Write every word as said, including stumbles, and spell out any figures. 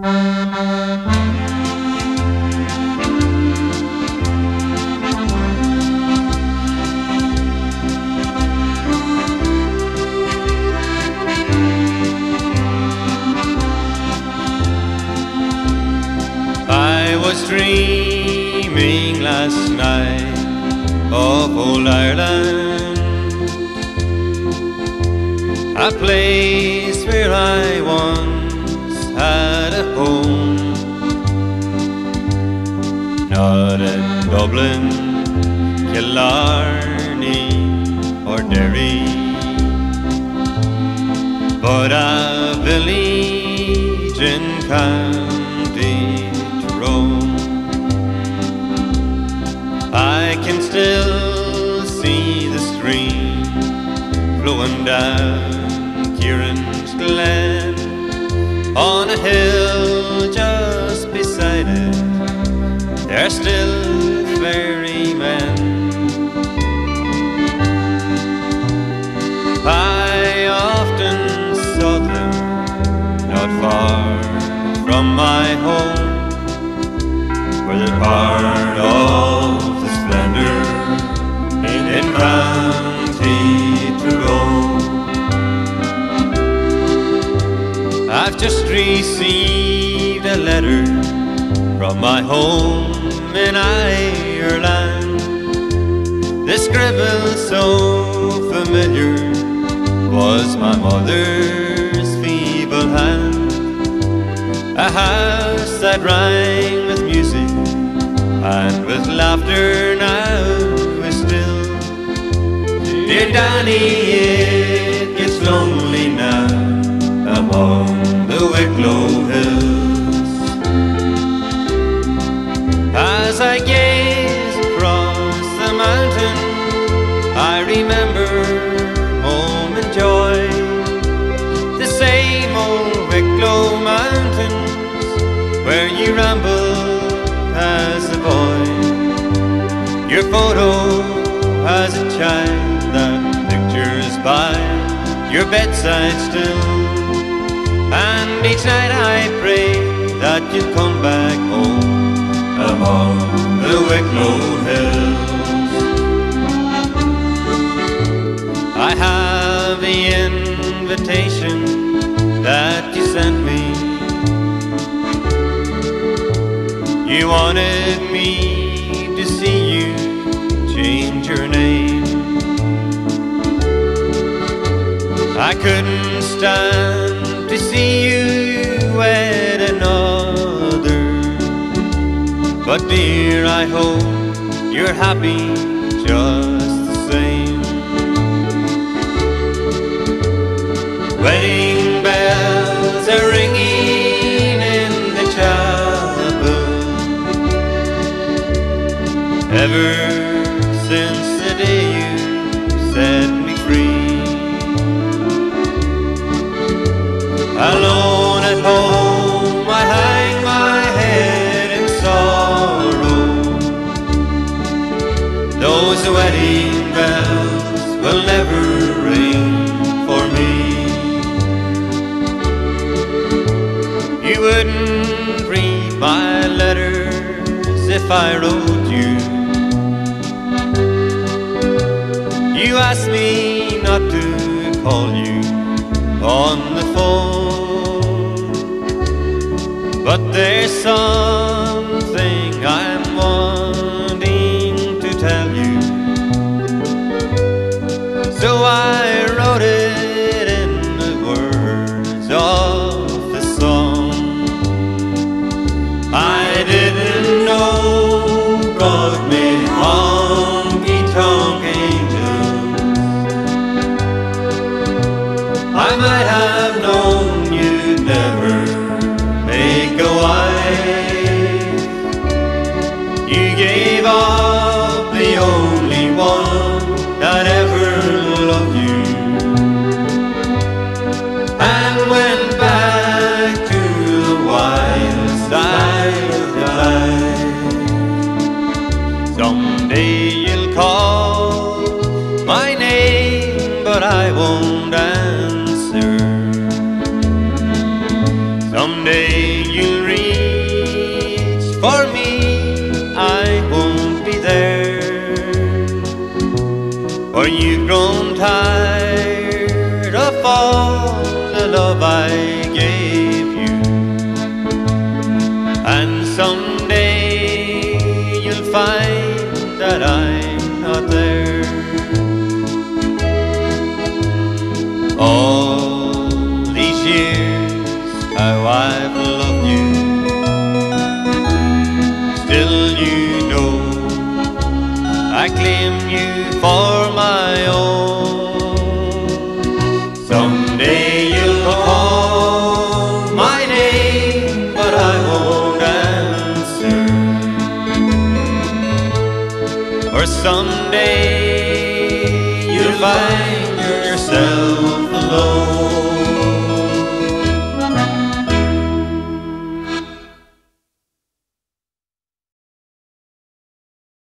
I was dreaming last night of old Ireland, a place where I once had a home. Not in Dublin, Killarney or Derry, but a village in County Tyrone. I can still see the stream flowing down Kieran's Glen. On a hill just beside it, they're still ferrymen. I often saw them not far from my home, where they're part of the splendor in County Tyrone. I've just received a letter from my home in Ireland. The scribble so familiar was my mother's feeble hand. A house that rang with music and with laughter now is still. Dear Danny, it gets lonely now among the Wicklow hills. As I gaze across the mountain, I remember home and joy. The same old Wicklow mountains where you rambled as a boy. Your photo as a child that pictures by your bedside still. And each night I pray that you'll come back home among the Wicklow hills. I have the invitation that you sent me. You wanted me to see you change your name. I couldn't stand to see you wed another, but dear, I hope you're happy just the same. Wedding bells are ringing in the chapel, ever since the day you set me free. Alone at home I hang my head in sorrow. Those wedding bells will never ring for me. You wouldn't read my letters if I wrote you. You asked me not to call you on the phone, but there's something I'm wanting to tell you, so I wrote it in the words of the song. I didn't know God made honky-tonk angels. I might have known you'd never make a wife. You gave up the only one that ever loved you, and went back to the wild side of life. Someday you'll call my name, but I won't answer. Someday you'll reach for me, I won't be there. For you've grown tired of all the love I gave you, and someday you'll find that I'm not there. All these years how I've loved you, still you know I claim you for my own. Someday you'll call my name, but I won't answer. Or someday